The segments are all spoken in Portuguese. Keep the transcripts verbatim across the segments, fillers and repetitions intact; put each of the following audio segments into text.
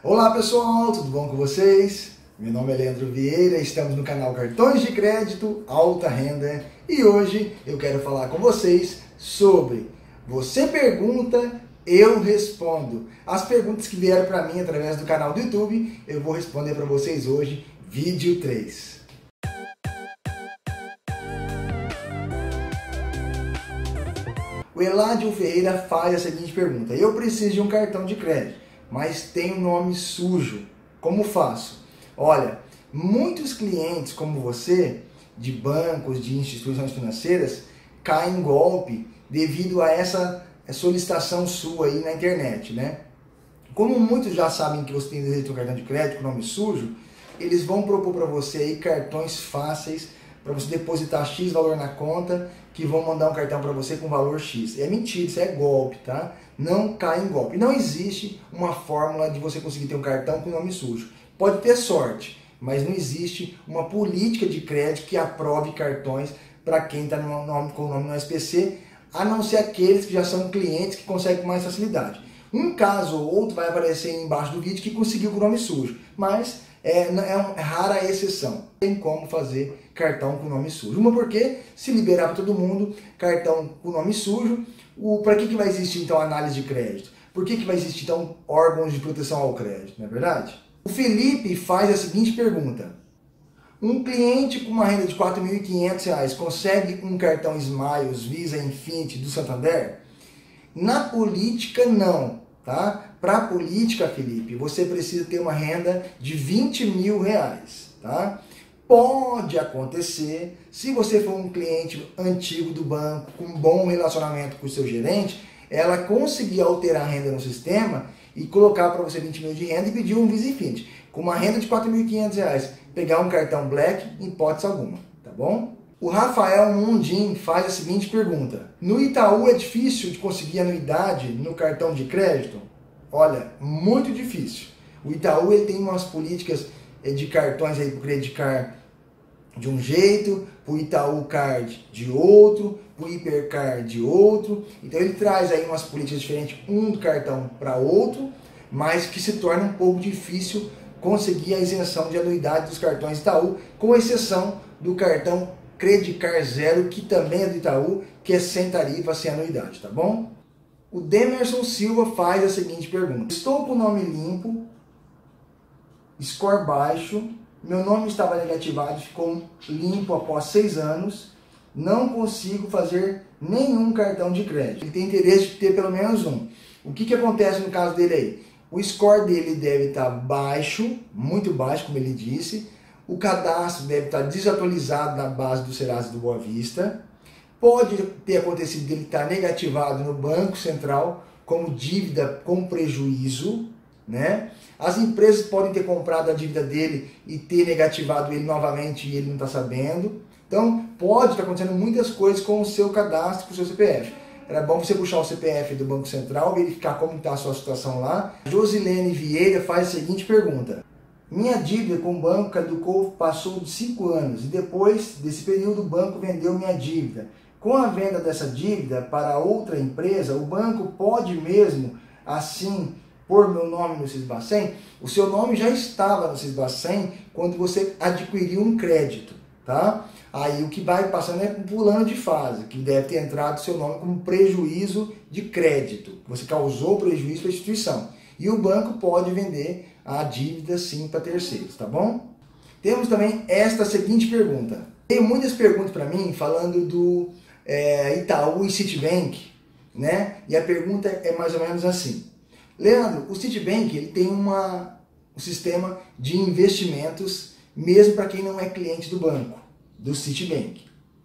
Olá pessoal, tudo bom com vocês? Meu nome é Leandro Vieira, estamos no canal Cartões de Crédito Alta Renda e hoje eu quero falar com vocês sobre Você Pergunta, Eu Respondo. As perguntas que vieram para mim através do canal do YouTube, eu vou responder para vocês hoje, vídeo três. O Eladio Ferreira faz a seguinte pergunta: eu preciso de um cartão de crédito, mas tenho nome sujo. Como faço? Olha, muitos clientes como você, de bancos, de instituições financeiras, caem em golpe devido a essa solicitação sua aí na internet, né? Como muitos já sabem que você tem direito a um cartão de crédito com nome sujo, eles vão propor para você aí cartões fáceis para você depositar X valor na conta, que vão mandar um cartão para você com valor X. É mentira, isso é golpe, tá? Não cai em golpe. Não existe uma fórmula de você conseguir ter um cartão com nome sujo. Pode ter sorte, mas não existe uma política de crédito que aprove cartões para quem está com o nome no S P C, a não ser aqueles que já são clientes que conseguem com mais facilidade. Um caso ou outro vai aparecer embaixo do vídeo que conseguiu com o nome sujo, mas é, é uma rara exceção. Tem como fazer cartão com nome sujo. Uma porque, se liberar para todo mundo, cartão com nome sujo, para que, que vai existir então análise de crédito? Por que, que vai existir então órgãos de proteção ao crédito, não é verdade? O Felipe faz a seguinte pergunta: um cliente com uma renda de quatro mil e quinhentos reais consegue um cartão Smiles, Visa, Infinity do Santander? Na política, não, tá? Para a política, Felipe, você precisa ter uma renda de vinte mil reais, tá? Pode acontecer, se você for um cliente antigo do banco, com um bom relacionamento com o seu gerente, ela conseguir alterar a renda no sistema e colocar para você vinte mil de renda e pedir um Visa Infinity. Com uma renda de quatro mil e quinhentos reais, pegar um cartão Black, em hipótese alguma, tá bom? O Rafael Mundim faz a seguinte pergunta: no Itaú é difícil de conseguir anuidade no cartão de crédito? Olha, muito difícil. O Itaú ele tem umas políticas de cartões aí para o Credit Card de um jeito, para o Itaú Card de outro, para o Hipercard de outro. Então ele traz aí umas políticas diferentes, um do cartão para outro, mas que se torna um pouco difícil conseguir a isenção de anuidade dos cartões Itaú, com exceção do cartão Credit Card Zero, que também é do Itaú, que é sem tarifa, sem anuidade, tá bom? O Demerson Silva faz a seguinte pergunta: estou com o nome limpo, score baixo, meu nome estava negativado, ficou limpo após seis anos, não consigo fazer nenhum cartão de crédito. Ele tem interesse de ter pelo menos um. O que, que acontece no caso dele aí? O score dele deve estar baixo, muito baixo, como ele disse. O cadastro deve estar desatualizado na base do Serasa do Boa Vista. Pode ter acontecido dele estar negativado no Banco Central como dívida com prejuízo, né? As empresas podem ter comprado a dívida dele e ter negativado ele novamente e ele não está sabendo. Então pode estar acontecendo muitas coisas com o seu cadastro, com o seu C P F. Era bom você puxar o C P F do Banco Central, verificar como está a sua situação lá. Josilene Vieira faz a seguinte pergunta: minha dívida com o banco caducou, passou de cinco anos e depois desse período o banco vendeu minha dívida. Com a venda dessa dívida para outra empresa, o banco pode mesmo assim pôr meu nome no Sisbacen? O seu nome já estava no Sisbacen quando você adquiriu um crédito, tá? Aí o que vai passando é pulando de fase, que deve ter entrado seu nome como prejuízo de crédito. Você causou prejuízo para a instituição. E o banco pode vender a dívida sim para terceiros, tá bom? Temos também esta seguinte pergunta. Tem muitas perguntas para mim falando do é, Itaú e Citibank, né? E a pergunta é mais ou menos assim: Leandro, o Citibank ele tem uma, um sistema de investimentos mesmo para quem não é cliente do banco, do Citibank.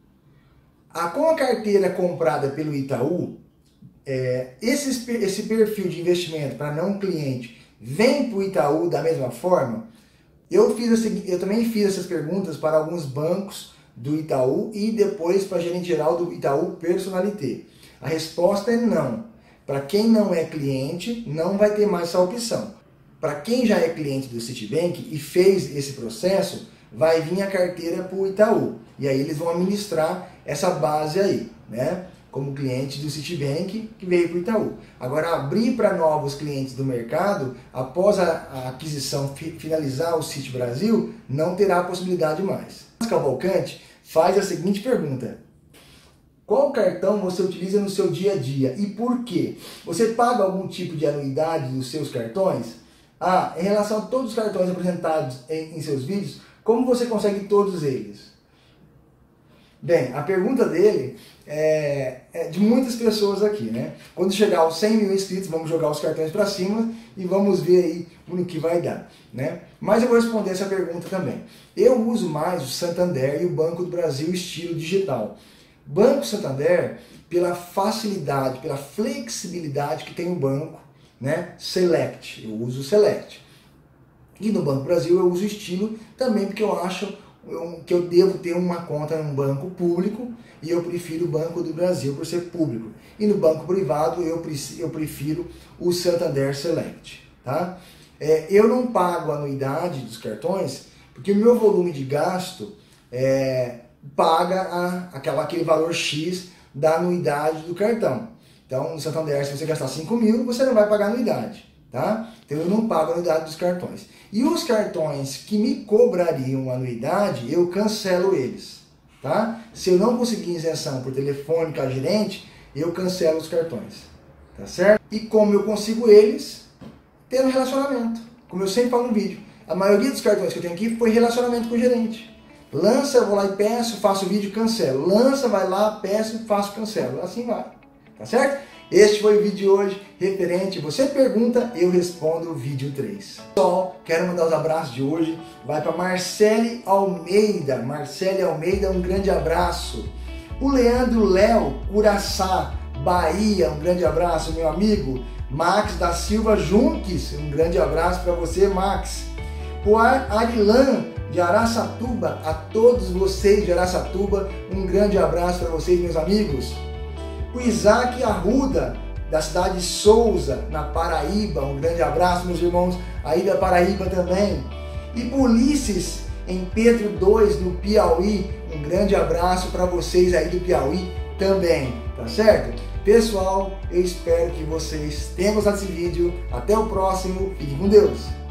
A, com a carteira comprada pelo Itaú, é, esse, esse perfil de investimento para não cliente vem para o Itaú da mesma forma? Eu, fiz a, eu também fiz essas perguntas para alguns bancos do Itaú e depois para a gerente geral do Itaú Personalité. A resposta é não. Para quem não é cliente, não vai ter mais essa opção. Para quem já é cliente do Citibank e fez esse processo, vai vir a carteira para o Itaú. E aí eles vão administrar essa base aí, né? como cliente do Citibank, que veio para o Itaú. Agora, abrir para novos clientes do mercado, após a, a aquisição fi, finalizar o Citi Brasil, não terá possibilidade mais. Cavalcante faz a seguinte pergunta: qual cartão você utiliza no seu dia a dia e por quê? Você paga algum tipo de anuidade dos seus cartões? Ah, em relação a todos os cartões apresentados em, em seus vídeos, como você consegue todos eles? Bem, a pergunta dele é, é de muitas pessoas aqui, né? Quando chegar aos cem mil inscritos, vamos jogar os cartões para cima e vamos ver aí no que vai dar, né? Mas eu vou responder essa pergunta também. Eu uso mais o Santander e o Banco do Brasil estilo digital. Banco Santander, pela facilidade, pela flexibilidade que tem o banco, né? Select, eu uso o Select. E no Banco do Brasil eu uso o estilo também porque eu acho que eu devo ter uma conta em um banco público e eu prefiro o Banco do Brasil por ser público. E no banco privado eu, eu prefiro o Santander Select. Tá? É, eu não pago a anuidade dos cartões porque o meu volume de gasto é, paga a, aquela, aquele valor X da anuidade do cartão. Então no Santander, se você gastar cinco mil, você não vai pagar anuidade. Tá? Então eu não pago a anuidade dos cartões. E os cartões que me cobrariam anuidade, eu cancelo eles. Tá? Se eu não conseguir isenção por telefônica gerente, eu cancelo os cartões. Tá certo? E como eu consigo eles? Tendo relacionamento. Como eu sempre falo no vídeo, a maioria dos cartões que eu tenho aqui foi relacionamento com o gerente. Lança, eu vou lá e peço, faço o vídeo, cancelo. Lança, vai lá, peço, faço, cancelo. Assim vai. Tá certo? Este foi o vídeo de hoje, referente, você pergunta, eu respondo o vídeo três. Pessoal, quero mandar os abraços de hoje, vai para Marcele Almeida, Marcele Almeida, um grande abraço. O Leandro Léo, Curaçá, Bahia, um grande abraço, meu amigo. Max da Silva Junques, um grande abraço para você, Max. O Arilan, de Araçatuba, a todos vocês de Araçatuba, um grande abraço para vocês, meus amigos. O Isaac Arruda, da cidade de Souza, na Paraíba, um grande abraço, meus irmãos, aí da Paraíba também. E Ulisses, em Pedro dois, no Piauí, um grande abraço para vocês aí do Piauí também, tá certo? Pessoal, eu espero que vocês tenham gostado desse vídeo. Até o próximo, fique com Deus!